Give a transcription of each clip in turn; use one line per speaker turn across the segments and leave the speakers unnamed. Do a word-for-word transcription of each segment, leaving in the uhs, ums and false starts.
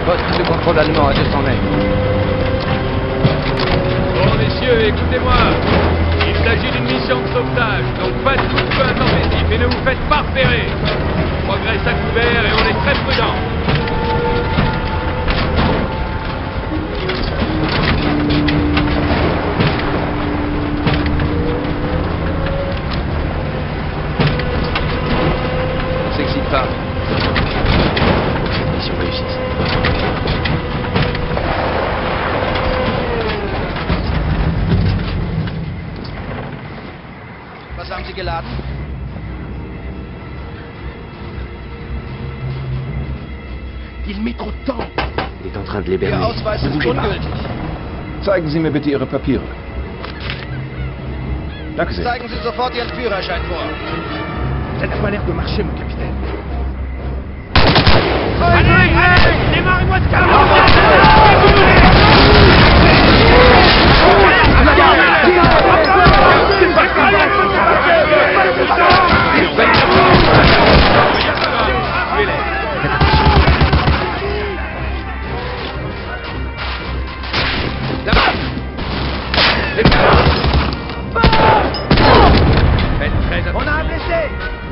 Poste de contrôle allemand à deux cents mètres.
Bon, messieurs, écoutez-moi. Il s'agit d'une mission de sauvetage, donc pas de coup de feu intempestif et ne vous faites pas repérer. On progresse à couvert et on est très prudent.
On s'excite pas.
Mission réussite.
Was haben Sie geladen?
Il met trop de temps. Il est en train de les
Ihr
berner.
Ausweis
Ne
ist
bougez pas.
ungültig.
Zeigen Sie mir bitte Ihre Papiere. Danke sehr.
Zeigen Sie sofort Ihren Führerschein vor.
Ça n'a pas l'air de marcher, mon capitaine.
Allez, allez, démarrez-moi ce carreau.
On a un blessé!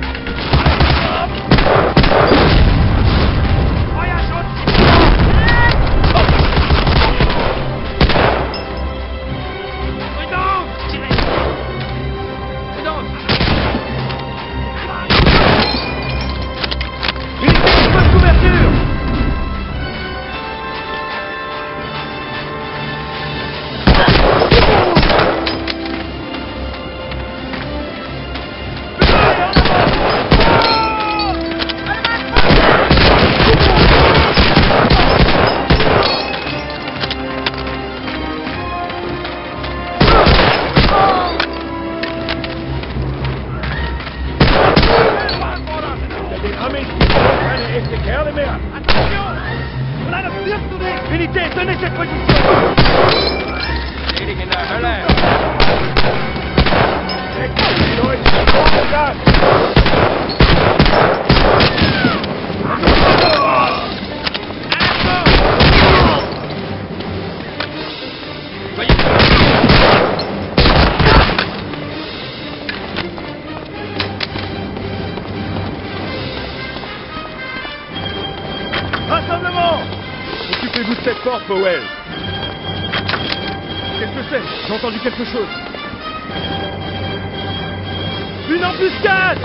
Rassemblement! Occupez-vous de cette porte, Powell. Qu'est-ce que c'est? J'ai entendu quelque chose. Une embuscade!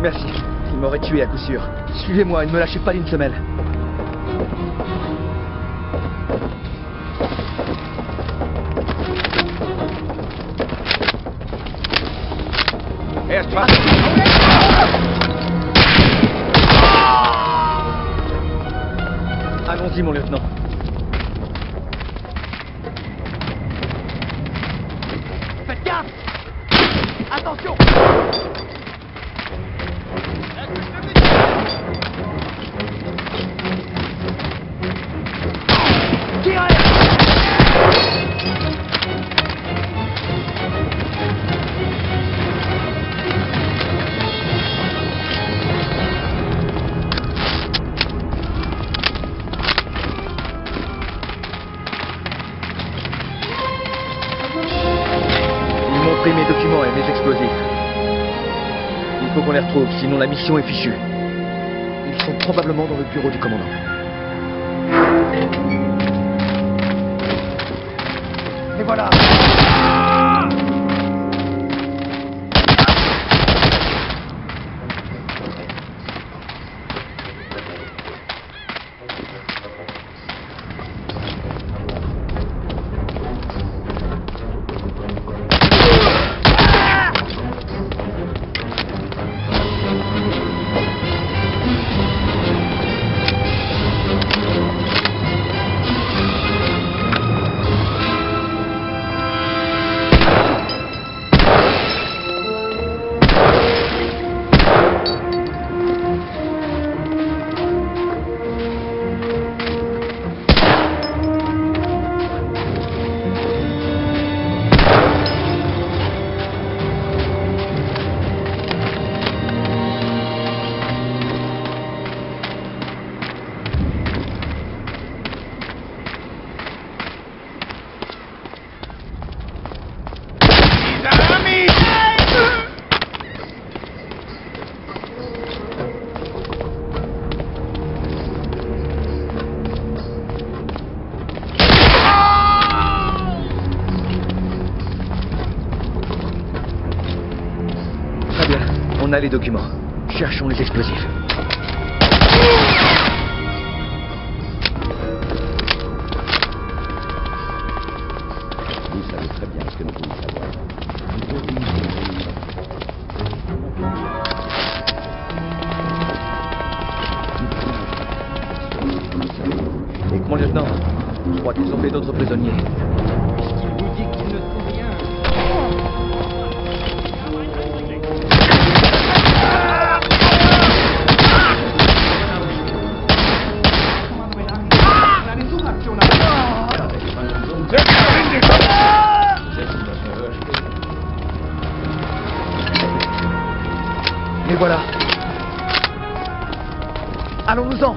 Merci. Il m'aurait tué à coup sûr. Suivez-moi et ne me lâchez pas d'une semelle.
Erst was?
Allons-y, mon lieutenant. Faites gaffe! Attention! Tirez! Mes documents et mes explosifs. Il faut qu'on les retrouve, sinon la mission est fichue. Ils sont probablement dans le bureau du commandant. Et voilà! On a les documents. Cherchons les explosifs.
Vous savez très bien ce que nous voulons savoir.
Et mon lieutenant, je crois qu'ils ont fait d'autres prisonniers.
Puisqu'il vous dit qu'il ne trouve rien.
Et voilà. Allons-nous-en.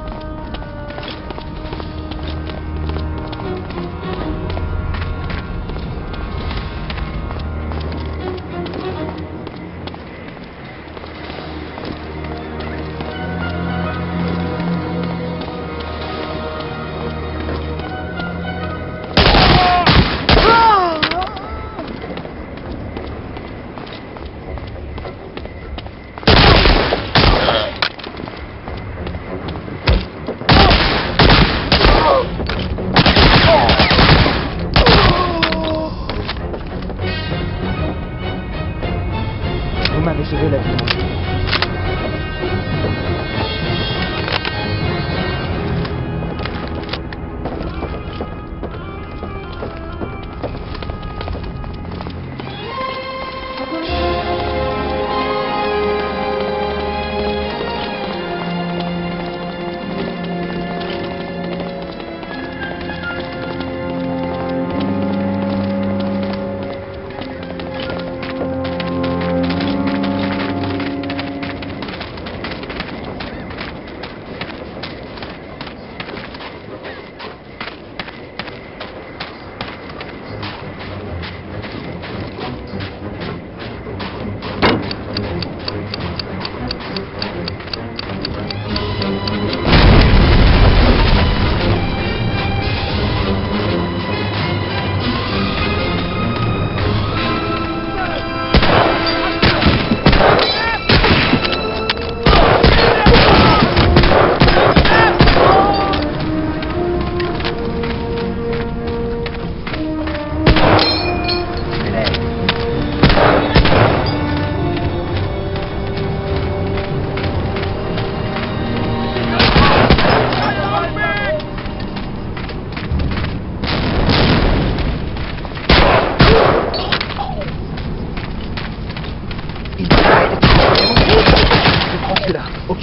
Vous m'avez sauvé la vie.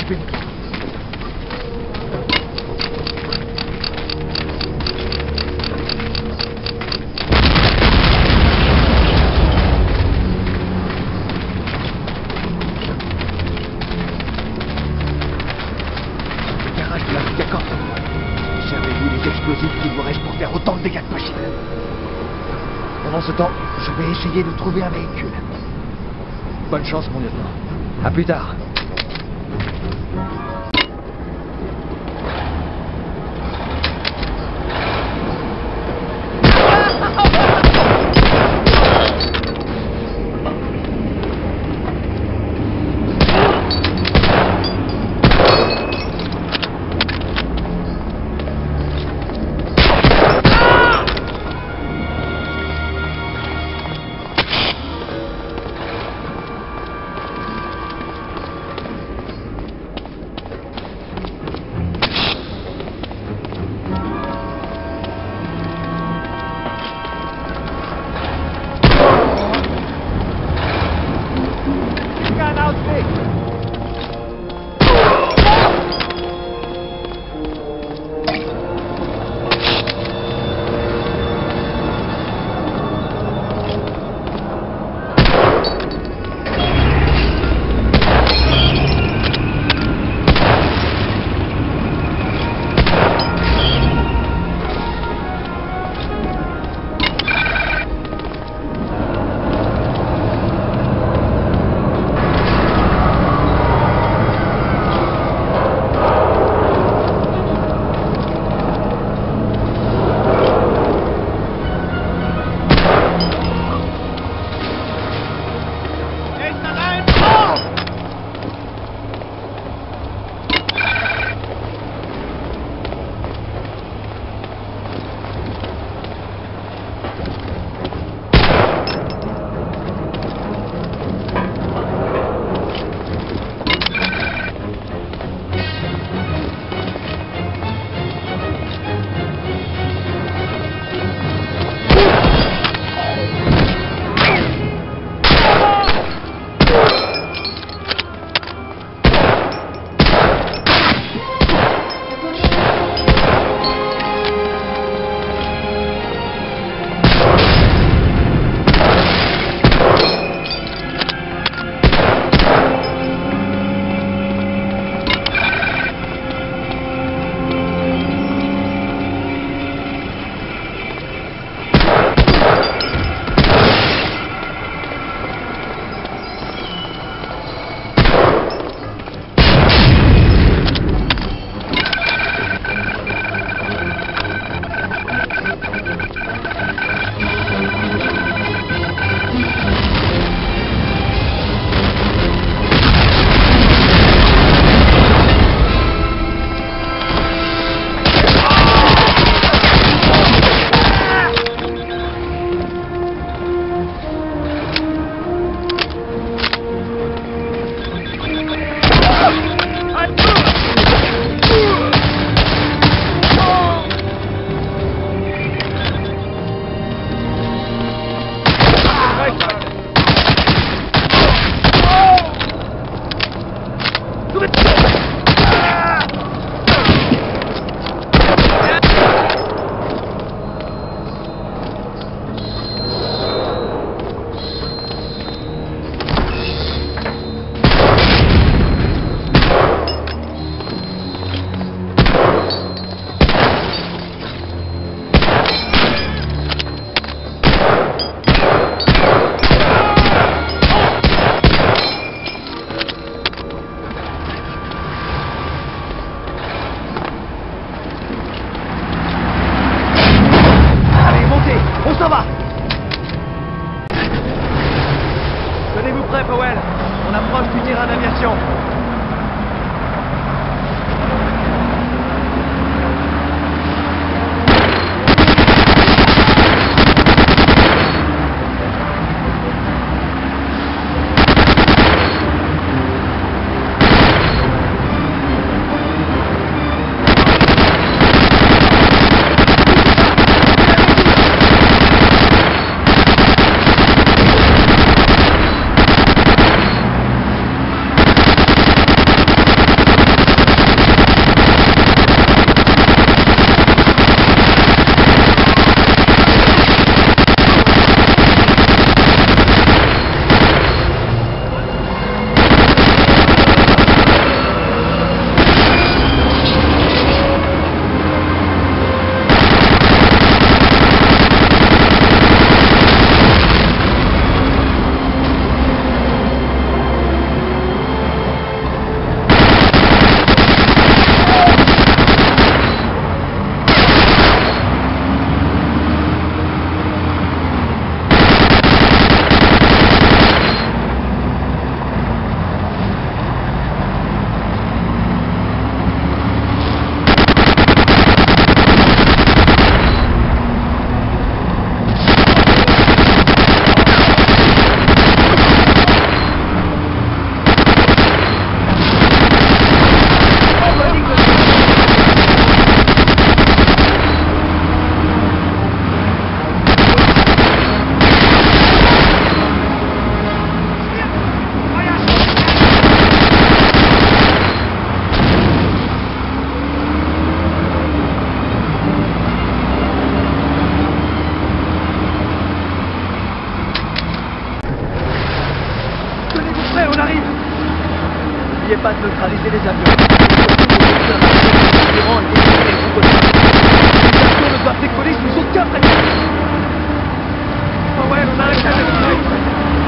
occuper du tout. Le garage de la rue Gacon. Servez-vous les explosifs qu'il vous reste pour faire autant de dégâts que possible. Pendant ce temps, je vais essayer de trouver un véhicule. Bonne chance, mon lieutenant. À plus tard. N'oubliez pas de neutraliser les avions. Les avions ne doivent décoller sous aucun prétexte. Oh ouais, on arrête avec ça.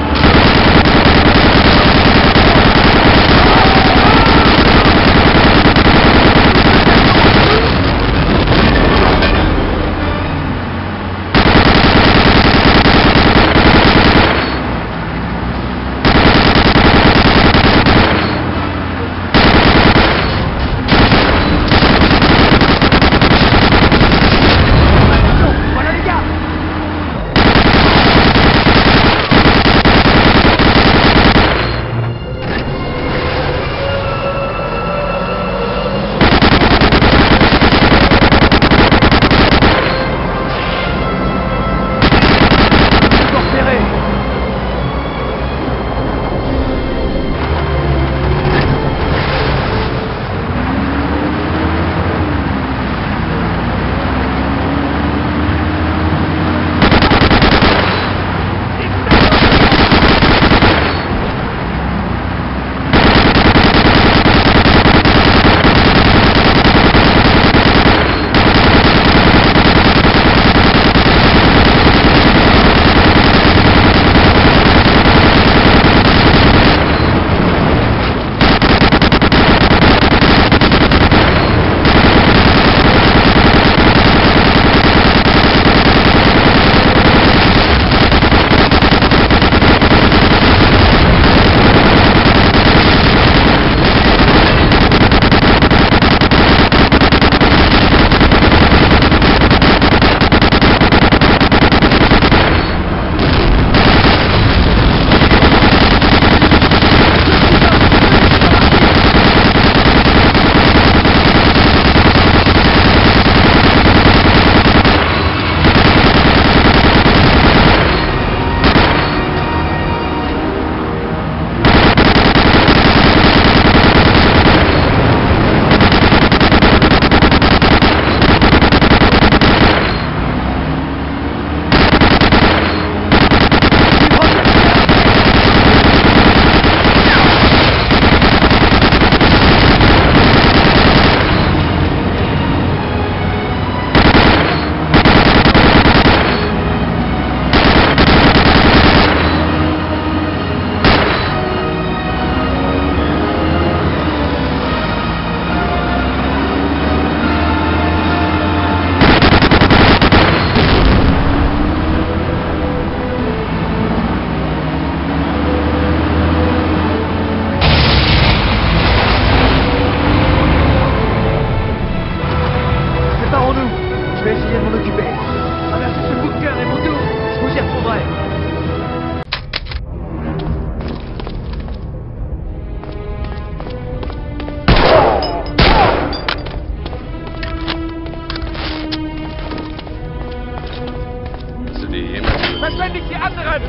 Verschwendigt die anderen!